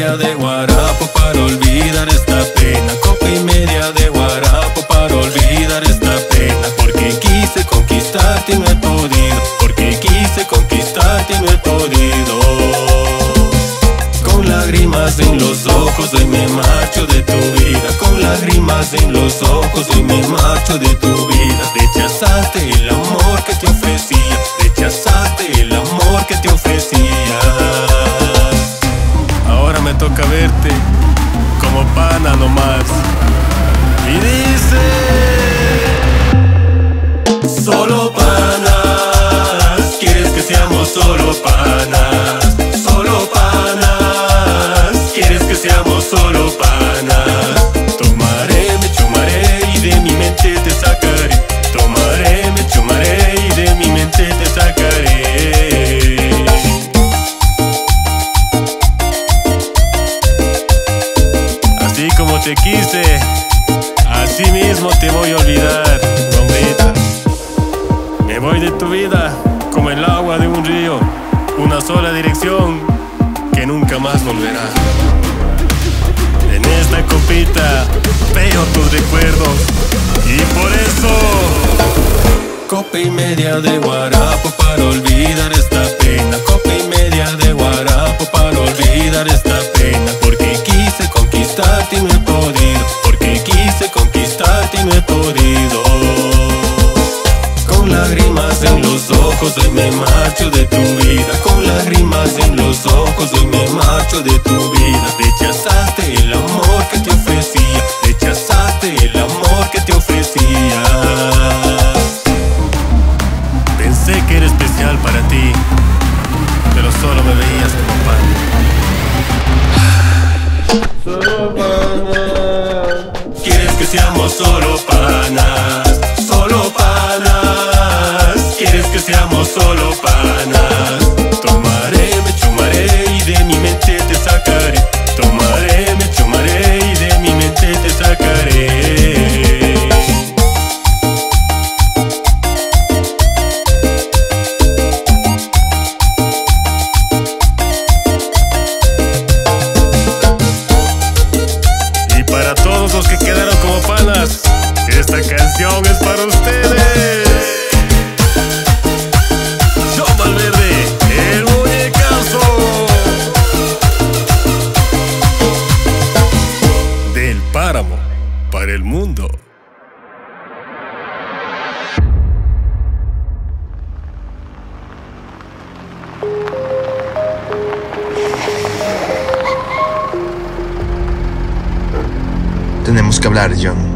media de guarapo para olvidar esta pena. Copa y media de guarapo para olvidar esta pena. Porque quise conquistarte y no he podido. Porque quise conquistarte y no he podido. Con lágrimas en los ojos hoy me marcho de tu vida. Con lágrimas en los ojos hoy me marcho de tu vida. Rechazaste el amor que te ofrecía. Rechazaste el amor que te ofrecía. Ahora me toca verte como pana nomás. Y dice: solo panas. ¿Quieres que seamos solo panas? Solo panas. ¿Quieres que seamos solo panas? Tomaré, me chumaré y de mi mente te sacaré. Tomaré, me chumaré y de mi mente te sacaré. Así como te quise, así mismo te voy a olvidar, bombita. Me voy de tu vida como el agua de un río, una sola dirección que nunca más volverá. En esta copita veo tus recuerdos y por eso copa y media de guarapo para olvidar esta pena. Copa y media de guarapo para olvidar esta pena. Porque quise conquistarte y no he podido. Porque quise conquistarte y no he podido. Con lágrimas en los ojos hoy me marcho de tu vida. Con lágrimas en los ojos hoy me marcho de tu vida. Rechazaste el amor que te ofrecía. Rechazaste el amor que te ofrecía. Pensé que era especial para ti, pero solo me veías como pan. Solo panas. ¿Quieres que seamos solo panas? Solo panas. ¿Quieres que seamos solo panas? Tomaré, me chumaré y de mi mente te sacaré. Tomaré, me chumaré y de mi mente te sacaré. Y para todos los que quedaron como panas, esta canción es para ustedes. Yo Valverde, el muñecazo del páramo para el mundo. Tenemos que hablar, John.